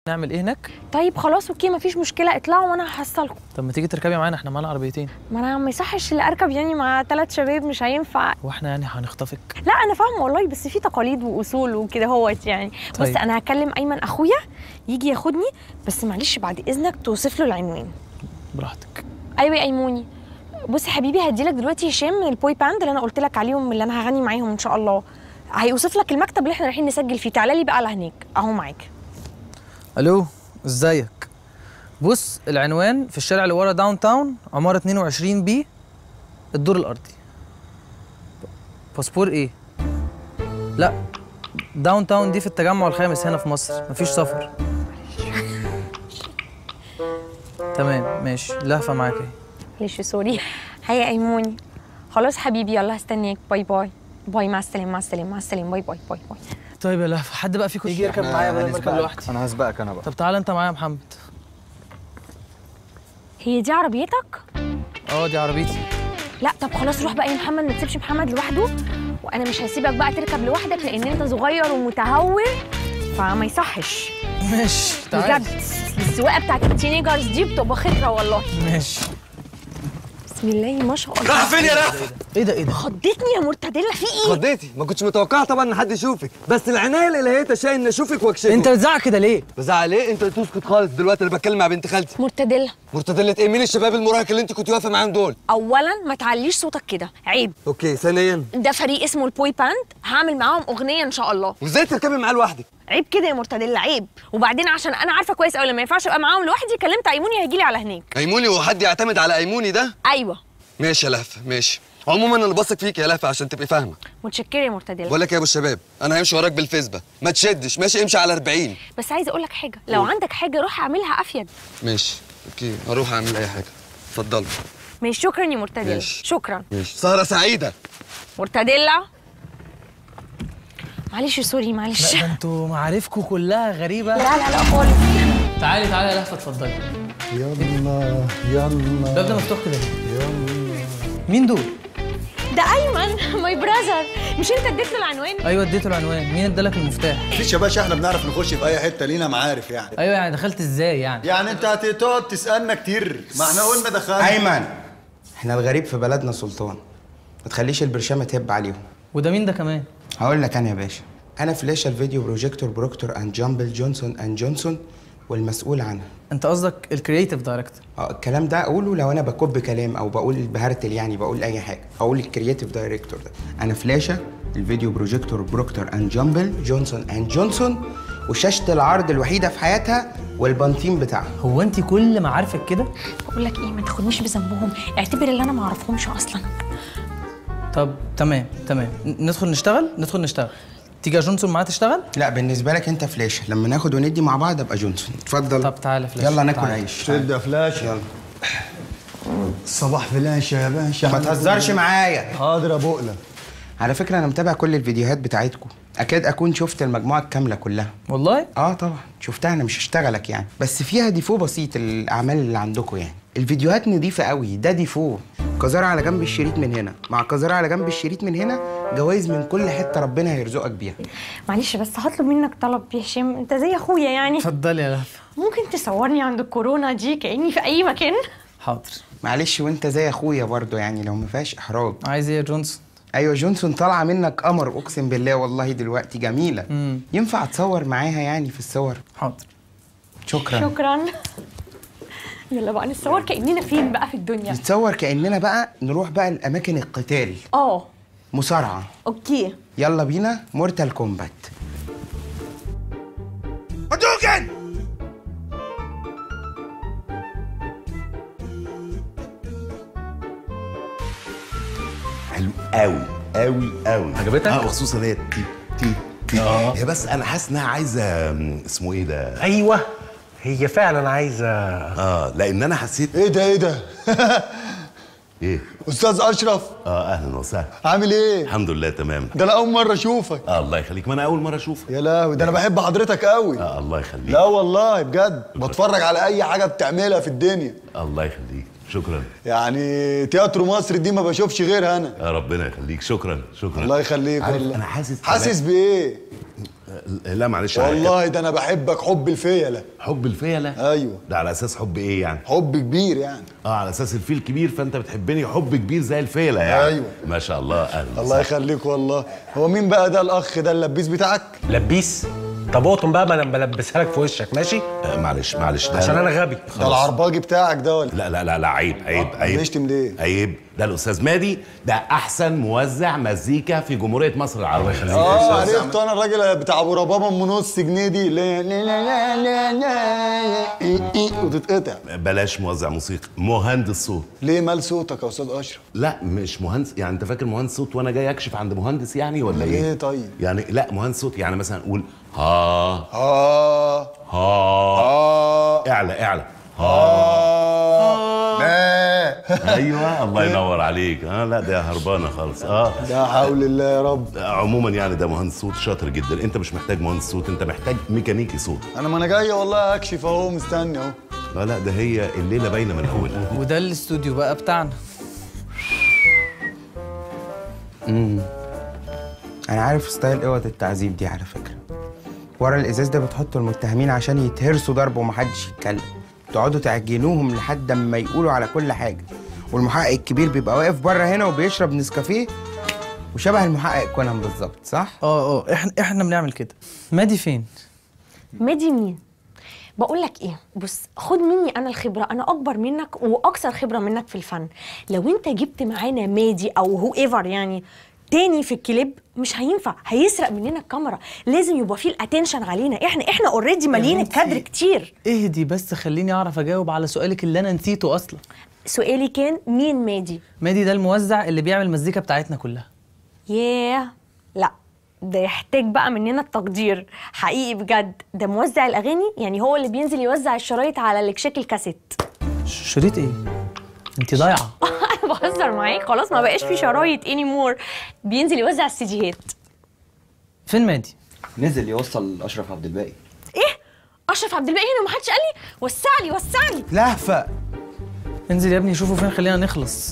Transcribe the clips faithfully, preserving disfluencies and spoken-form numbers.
نعمل ايه هناك؟ طيب خلاص اوكي مفيش مشكله، اطلعوا وانا هحصلكم. طب ما تيجي تركبي معانا، احنا معانا عربيتين. ما انا ما يصحش اللي اركب يعني مع ثلاث شباب، مش هينفع. هو احنا يعني هنخطفك؟ لا انا فاهمه والله، بس في تقاليد واصول وكده هوت يعني. طيب. بص انا هكلم ايمن اخويا يجي ياخدني، بس معلش بعد اذنك توصف له العنوان. براحتك. ايوه يا ايموني. بص يا حبيبي هديلك دلوقتي هشام من البوي باند اللي انا قلت لك عليهم، اللي انا هغني معاهم ان شاء الله، هيوصف لك المكتب اللي احنا رايحين نسجل فيه. تعالى لي بقى على هناك اهو معاك. الو ازيك؟ بص العنوان في الشارع اللي ورا داون تاون، عماره اتنين وعشرين بي، الدور الارضي. باسبور ايه؟ لا داون تاون دي في التجمع الخامس هنا في مصر، مفيش سفر. تمام ماشي، لهفه معاك اهي. معلش سوري. هيا ايموني. خلاص حبيبي يلا هستناك. باي باي. باي مع السلامه. مع السلامه. مع السلامه. باي باي باي باي. طيب يا لهفه، حد بقى فيكم يجي يركب معايا بدل ما اركب لوحدي؟ انا هسبقك انا بقى. طب تعالى انت معايا يا محمد. هي دي عربيتك؟ اه دي عربيتي. لا طب خلاص روح بقى يا محمد، ما تسيبش محمد لوحده، وانا مش هسيبك بقى تركب لوحدك لان انت صغير ومتهور فما يصحش. ماشي تعالى. بجد السواقه بتاعت التينيجرز دي بتبقى خطره والله. ماشي. بسم الله ما شاء الله. راح فين يا لهفه؟ ايه ده ايه ده؟ خضتني يا مرتديلا، في ايه؟ خضيتي؟ ما كنتش متوقعه طبعا ان حد يشوفك، بس العنايه الالهيه تشاء ان اشوفك واكشفك. انت بتزعق كده ليه؟ بزعل ليه؟ انت تسكت خالص دلوقتي، انا بتكلم مع بنت خالتي. مرتديلا. مرتدلة ايه؟ مين الشباب المراهق اللي انت كنت واقفه معاهم دول؟ اولا ما تعليش صوتك كده، عيب. اوكي. ثانيا ده فريق اسمه البوي باند، هعمل معاهم اغنيه ان شاء الله. وازاي تركبي معاه لوحدك؟ عيب كده يا مرتديلا، عيب. وبعدين عشان انا عارفه كويس قوي لما ما ينفعش ابقى معاهم لوحدي، كلمت ايموني هيجي لي على هناك. ايموني؟ وحد يعتمد على ايموني ده؟ ايوه. ماشي يا لهفه ماشي. عموما انا بثق فيك يا لهفه عشان تبقي فاهمه. متشكره يا مرتديلا. بقول لك يا ابو الشباب، انا همشي وراك بالفيسبا، ما تشدش ماشي، امشي على أربعين. بس عايزه اقول لك حاجه، لو قول. عندك حاجه روح اعملها افيد. ماشي اوكي، هروح اعمل اي حاجه. اتفضلوا. ماشي شكرا يا مرتديلا. ماشي. شكرا. ماشي. سهره سعيده. مرتديلا. معلش سوري معلش. لا ده انتوا معارفكم كلها غريبه. لا لا لا خالص. تعالي تعالي يا لهفه اتفضلي. يلا يلا. الباب ده مفتوح كده. يلا. مين دول؟ ده ايمن ماي براذر. مش انت اديت له العنوان؟ ايوه اديته العنوان. مين ادالك المفتاح؟ مفيش يا باشا، احنا بنعرف نخش في اي حته، لينا معارف يعني. ايوه يعني دخلت ازاي يعني؟ يعني انت هتقعد تسالنا كتير، ما احنا قلنا دخلنا. ايمن، احنا الغريب في بلدنا سلطان، ما تخليش البرشامه تهب عليهم. وده مين ده كمان؟ هقول لك انا يا باشا، انا فلاشه الفيديو بروجيكتور بروكتور اند جامبل جونسون اند جونسون، والمسؤول عنها. انت قصدك الكرييتيف دايركتور؟ اه الكلام ده اقوله لو انا بكب كلام او بقول بهرتل، يعني بقول اي حاجه، اقول الكرييتيف دايركتور ده. انا فلاشه الفيديو بروجيكتور بروكتور اند جامبل جونسون اند جونسون، وشاشه العرض الوحيده في حياتها والبنطين بتاعها. هو انت كل ما عارفك كده؟ بقول لك ايه، ما تاخدنيش بذنبهم، اعتبر اللي انا ما اعرفهمش اصلا. طب تمام تمام، ندخل نشتغل ندخل نشتغل. تيجي يا جونسون معايا تشتغل؟ لا بالنسبه لك انت فلاشه، لما ناخد وندي مع بعض ابقى جونسون. اتفضل. طب تعالى فلاشه. يلا ناكل تعالى. عيش. شد يا فلاش. يلا. صباح فلاشه يا باشا. ما تهزرش معايا. حاضر يا بقله. على فكره انا متابع كل الفيديوهات بتاعتكم، اكاد اكون شفت المجموعه الكامله كلها. والله؟ اه طبعا شفتها، انا مش هشتغلك يعني، بس فيها ديفو بسيط الاعمال اللي عندكم يعني. الفيديوهات نظيفه قوي، ده ديفو. كزاره على جنب الشريط من هنا مع كزاره على جنب الشريط من هنا، جوائز من كل حته ربنا هيرزقك بيها. معلش بس هطلب منك طلب يا هشام، انت زي اخويا يعني. اتفضلي يا لهفه. ممكن تصورني عند الكورونا دي كاني في اي مكان؟ حاضر. معلش وانت زي اخويا برضو يعني، لو ما فيهاش احراج. عايز ايه يا جونسون؟ ايوه جونسون طالعه منك قمر، اقسم بالله والله دلوقتي جميله. مم. ينفع اتصور معاها يعني في الصور؟ حاضر. شكرا. شكرا. يلا بقى نتصور كاننا فين بقى في الدنيا؟ نتصور كاننا بقى نروح بقى لاماكن القتال. اه مصارعه. اوكي يلا بينا مورتال كومبات. هدوكن. حلو قوي قوي قوي. عجبتك؟ اه وخصوصا هي تي تي تي اه هي بس انا حاسس انها عايزه م، اسمه ايه ده؟ ايوه هي فعلا عايزه. اه لان انا حسيت. ايه ده ايه ده؟ ايه؟ استاذ اشرف. اه اهلا وسهلا. عامل ايه؟ الحمد لله تمام. ده انا اول مره اشوفك. آه الله يخليك، ما انا اول مره اشوفك. يا لهوي، ده انا بحب حضرتك قوي. آه الله يخليك. لا والله بجد بتفرج على اي حاجه بتعملها في الدنيا. الله يخليك شكرا. يعني تياترو مصر دي ما بشوفش غيرها انا. آه ربنا يخليك شكرا شكرا. الله يخليك عارف والله. انا حاسس حاسس بايه؟ لا معلش والله ده انا بحبك حب الفيله. حب الفيله؟ ايوه. ده على اساس حب ايه يعني؟ حب كبير يعني. اه على اساس الفيل كبير فانت بتحبني حب كبير زي الفيله يعني. ايوه ما شاء الله. اهلا الله يخليك والله. هو مين بقى ده الاخ ده اللبيس بتاعك؟ لبيس؟ طب اقطم بقى، ما انا بلبسها لك في وشك ماشي؟ آه معلش معلش ده عشان انا غبي. ده العرباجي بتاعك ده ولا؟ لا لا لا لا عيب عيب عيب. بيشتم ليه؟ عيب. ده الاستاذ مادي، ده احسن موزع مزيكا في جمهوريه مصر العربيه. خليك اه عرفت انا الراجل بتاع ابو ربابه ام نص جنيه دي لا لا لا لا لا وتتقطع. بلاش موزع موسيقى، مهندس صوت. ليه مال صوتك يا استاذ اشرف؟ لا مش مهندس، يعني انت فاكر مهندس صوت وانا جاي اكشف عند مهندس يعني ولا ايه؟ ايه طيب؟ يعني لا مهندس صوت يعني مثلا قول ها ها ها ها اعلى اعلى ها ايوه الله ينور عليك. اه لا ده هربانه خالص. اه لا حول الله يا رب. عموما يعني ده مهندس صوت شاطر جدا. انت مش محتاج مهندس صوت، انت محتاج ميكانيكي صوت. انا ما انا جاي والله اكشف اهو مستني اهو. لا لا ده هي الليله باينه من اولها. وده الاستوديو بقى بتاعنا. امم انا عارف ستايل اوض التعذيب دي على فكره. ورا الازاز ده بتحطوا المتهمين عشان يتهرسوا ضرب ومحدش يتكلم، تقعدوا تعجنوهم لحد اما يقولوا على كل حاجه، والمحقق الكبير بيبقى واقف بره هنا وبيشرب نسكافيه وشبه المحقق كونان بالظبط، صح؟ اه اه احنا احنا بنعمل كده. مادي فين؟ مادي مين؟ بقول لك ايه، بص خد مني انا الخبره، انا اكبر منك واكثر خبره منك في الفن. لو انت جبت معانا مادي او هو ايفر يعني تاني في الكليب مش هينفع، هيسرق مننا الكاميرا. لازم يبقى فيه الاتنشن علينا، احنا احنا اوريدي مالين الكادر كتير. اهدي بس خليني اعرف اجاوب على سؤالك اللي انا نسيته اصلا. سؤالي كان مين مادي؟ مادي ده الموزع اللي بيعمل المزيكا بتاعتنا كلها. ياه لا ده يحتاج بقى مننا التقدير حقيقي بجد. ده موزع الاغاني، يعني هو اللي بينزل يوزع الشرايط على الاكشاك الكاسيت. شريط ايه؟ انت ضايعه. انا بهزر معاك، خلاص ما بقاش في شرايط اني مور، بينزل يوزع السيديهات. فين مادي؟ نزل يوصل اشرف عبد الباقي. ايه؟ اشرف عبد الباقي هنا ومحدش قال لي؟ وسع لي وسع لي. لهفه انزل يا ابني شوفوا فين، خلينا نخلص.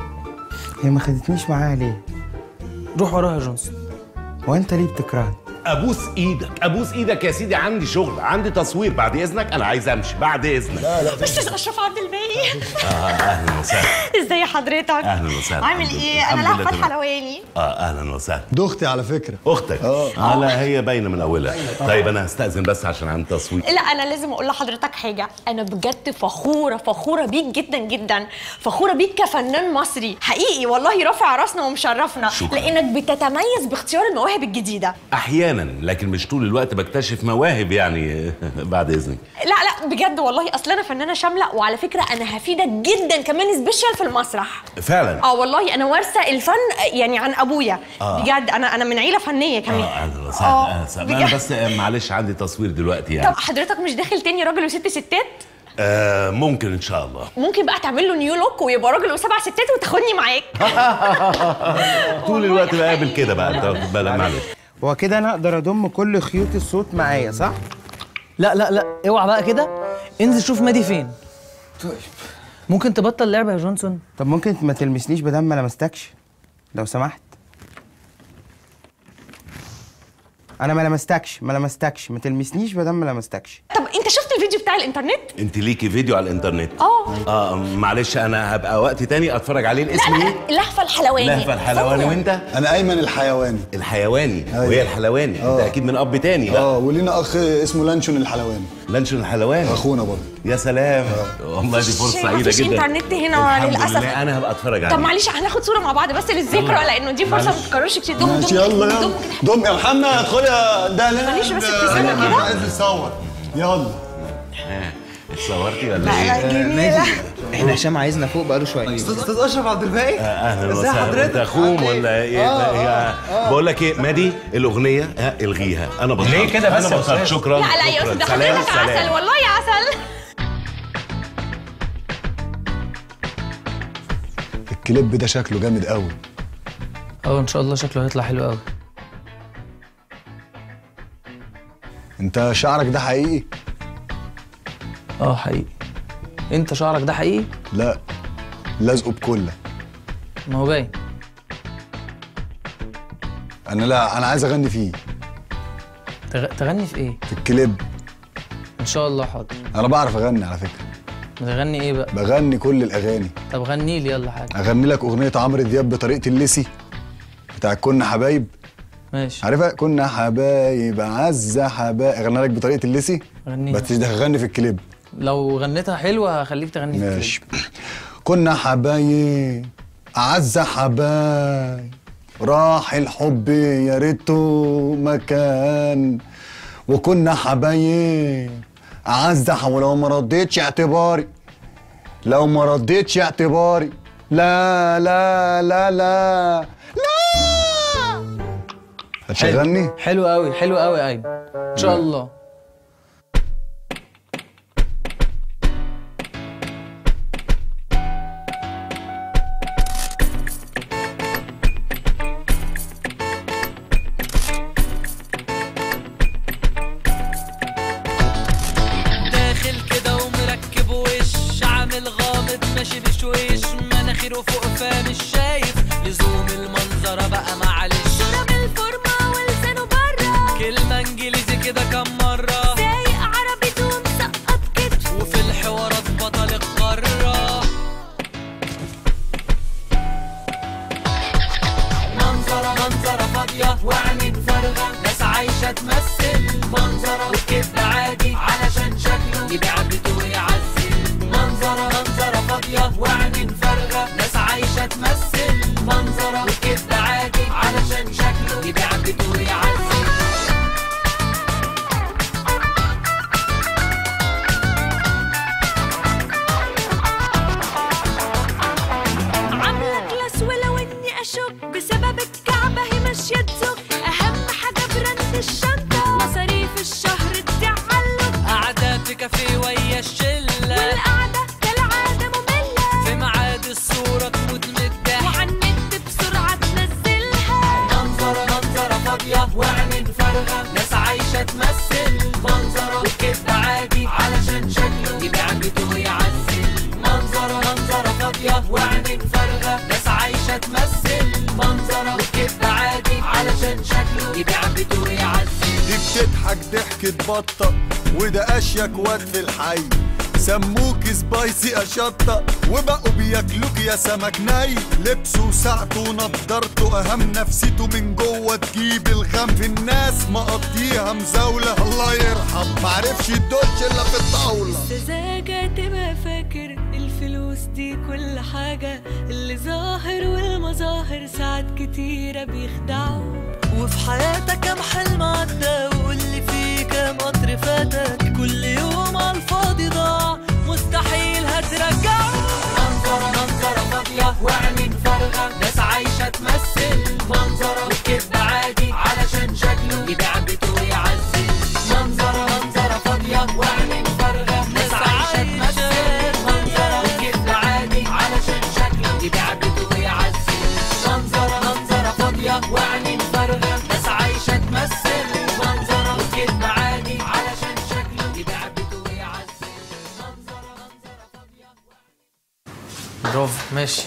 هي ما خدتنيش معاها ليه؟ روح وراها يا جونسون. هو انت ليه بتكرهني؟ ابوس ايدك ابوس ايدك يا سيدي، عندي شغل، عندي تصوير، بعد اذنك انا عايز امشي بعد اذنك. لا لا استاذ اشرف عبد الباقي. اه اهلا وسهلا. ازاي حضرتك؟ اهلا وسهلا. عامل ايه؟ انا لهفه الحلواني. اه اهلا وسهلا. دي اختي على فكره. اختك؟ اه آه لا هي باينه من اولها. طيب انا هستأذن بس عشان عندي تصوير. لا انا لازم اقول لحضرتك حاجه، انا بجد فخوره فخوره بيك جدا جدا، فخوره بيك كفنان مصري حقيقي والله، رافع راسنا ومشرفنا. شكرا. لانك بتتميز باختيار المواهب الجديده. احيانا لكن مش طول الوقت بكتشف مواهب يعني. بعد اذنك. لا لا بجد والله، اصل انا فنانه شامله، وعلى فكره انا هفيدك جدا كمان سبيشال في المسرح. فعلا؟ اه والله انا وارثه الفن يعني عن ابويا. آه. بجد انا انا من عيله فنيه كمان. اه اهلا وسهلا. اهلا وسهلا. انا بس معلش عندي تصوير دلوقتي يعني. طب حضرتك مش داخل تاني راجل وست ستات؟ آه ممكن ان شاء الله. ممكن بقى تعمل له نيو لوك ويبقى راجل وسبع ستات وتاخدني معاك. طول الوقت بقابل كده بقى، انت واخد بالك؟ معلش. هو كده انا اقدر اضم كل خيوط الصوت معايا صح؟ لا لا لا اوعى بقى كده، انزل شوف مادي فين. طيب ممكن تبطل لعبه يا جونسون؟ طب ممكن ما تلمسنيش بدل ما لمستكش لو سمحت. انا ما لمستكش ما لمستكش ما تلمسنيش بدل ما لمستكش. طب انت شفت الفيديو بتاع الانترنت؟ انت ليكي فيديو على الانترنت؟ اه اه معلش انا هبقى وقت تاني اتفرج عليه. الاسم ايه؟ لهفه الحلواني. لهفه الحلواني. وانت؟ انا ايمن الحيواني. الحيواني. أيوة. وهي الحلواني. أوه. انت اكيد من اب تاني بقى. اه ولينا اخ اسمه لانشون الحلواني. لانشون الحلواني اخونا برضه. يا سلام. والله دي فرصه شيء سعيده مفيش جدا. انترنت هنا الحمد للاسف. لله انا هبقى اتفرج عليه. طب معلش هناخد صوره مع بعض بس للذكرى، لانه دي فرصه ما تتكررش كتير. دم ماشي دم يلا دم يلا دم دم يا محمد ادخل يا ده لا معلش بس ابتسامه كده. عايز يصور يلا. اتصورتي ولا ايه؟ جميله. احنا هشام عايزنا فوق بقاله شويه. استاذ استاذ اشرف عبد الباقي. اهلا ازي وسهلا. حضرتك؟ انت اخوهم ولا ايه؟ آه، لا، آه، بقول لك ايه مادي، الاغنيه ها الغيها. انا بطلت. ليه كده بس انا يا بطلت. أستاذ؟ شكرا. لا لا يا شكراً. استاذ سلام، حضرتك سلام. عسل والله يا عسل. الكليب ده شكله جامد قوي. اه ان شاء الله شكله هيطلع حلو قوي. انت شعرك ده حقيقي؟ اه حقيقي. انت شعرك ده حقيقي؟ لا لازقه بكله. ما هو باين. انا لا انا عايز اغني فيه. تغ... تغني في ايه؟ في الكليب. ان شاء الله حاضر. انا بعرف اغني على فكره. بتغني ايه بقى؟ بغني كل الاغاني. طب غني لي يلا حاجه. اغني لك اغنيه عمرو دياب بطريقه الليسي بتاع كنا حبايب. ماشي. عارفها؟ كنا حبايب اعز حبايب. اغني لك بطريقه الليسي. غنيها. بس ده هغني في الكليب. لو غنيتها حلوه هخليك تغني في الكليب. ماشي. كنا حبايب اعز حبايب، راح الحب يا ريته مكان، وكنا حبايب اعز. ولو ما رديتش اعتباري، لو ما رديتش اعتباري، لا لا لا لا لا. هتشغلني؟ حلو قوي حلو قوي ايمن ان شاء الله. ماشي بشويش مناخيره فوق فمش شايف لزوم المنظره بقى معلش. شرب الفورمه ولسانه بره، كلمه انجليزي كده كم مره، سايق عربيته ومسقط كتف، وفي الحوارات بطل القاره. منظره منظره فاضيه وعينين فارغه، ناس عايشه تمثل منظره وكده عادي علشان شكله يبيع بيته ويعزل. منظره منظره فاضيه وعينين فارغه، ناس عايشه تمثل منظره وكده عادي علشان شكله يبيع بيته ويعزل. عامله كلاس ولو اني اشك بسبب الكعبه هي ماشيه تزق. اهم حاجه براند الشنطه، مصاريف الشهر التعلق، قاعده في كافيه ويا الشله، والقعده كالعاده ممله، في ميعاد الصوره تموت من الضحك، وعلى النت بسرعه تنزلها. منظره منظره فاضيه وعينين فارغه، ناس عايشه تمثل منظره وكده عادي علشان شكله يبيع بيته ويعزل. منظره منظره فاضيه وعينين فارغه، ناس عايشه تمثل منظره وكده عادي علشان شكله يبيع بيته ويعزل. دي بتضحك ضحكة بطة وده اشيك واد في الحي، سموك سبايسي اشطة وبقوا بياكلوك يا سمك ني. لبسه وساعته ونضارته اهم، نفسيته من جوه تجيب الغم، في الناس مقضيها مزاولة الله يرحم معرفش الدوش الا في الطاولة. سذاجة تبقى فاكر الفلوس دي كل حاجة، اللي ظاهر والمظاهر ساعات كتيرة بيخدعوا، وفي حياتك كام حلم عدى وقولي فيه كام قطر فاتك، كل يوم على الفاضي ضاع مستحيل هترجعه. منظرة منظرة فاضية وعينين فارغة، ناس عايشة تمثل منظرة وكده عادي علشان شكله يبيع بيته ويعزل. منظرة منظرة فاضية وعينين فارغة، ناس عايشة تمثل منظرة وكده عادي علشان شكله يبيع بيته ويعزل. منظرة منظرة فاضية وعينين فارغة، ناس عايشة تمثل منظرة وكده عادي علشان شكله يبيع بيته ويعزل. منظرة منظرة فاضية. برافو ماشي.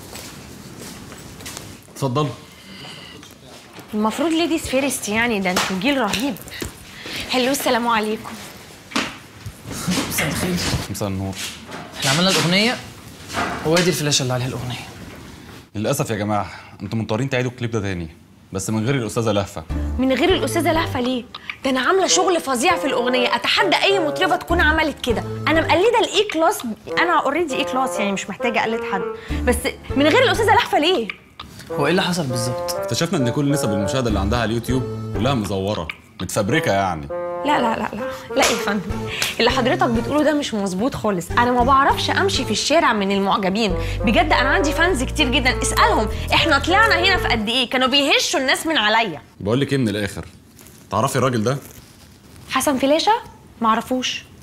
اتفضلوا. المفروض ليديز فيرست يعني، ده انتوا جيل رهيب. هلو السلام عليكم. مساء الخير. مساء النور. احنا عملنا الاغنيه وادي الفلاشه اللي عليها الاغنيه. للاسف يا جماعه انتم مضطرين تعيدوا الكليب ده تاني، بس من غير الاستاذه لهفه. من غير الاستاذه لهفه ليه؟ ده انا عامله شغل فظيع في الاغنيه، اتحدى اي مطربه تكون عملت كده. انا مقلده الاي كلاس، انا اوريدي اي كلاس يعني مش محتاجه اقلد حد، بس من غير الاستاذه لهفه ليه؟ هو ايه اللي حصل بالظبط؟ اكتشفنا ان كل نسب المشاهده اللي عندها على اليوتيوب كلها مزوره متفبركه يعني. لا لا لا لا لا يا فندم، اللي حضرتك بتقوله ده مش مظبوط خالص. انا ما بعرفش امشي في الشارع من المعجبين، بجد انا عندي فانز كتير جدا، اسالهم احنا طلعنا هنا في قد ايه، كانوا بيهشوا الناس من عليا. بقول لك ايه من الاخر، تعرفي الراجل ده؟ حسن فلاشه؟ معرفوش.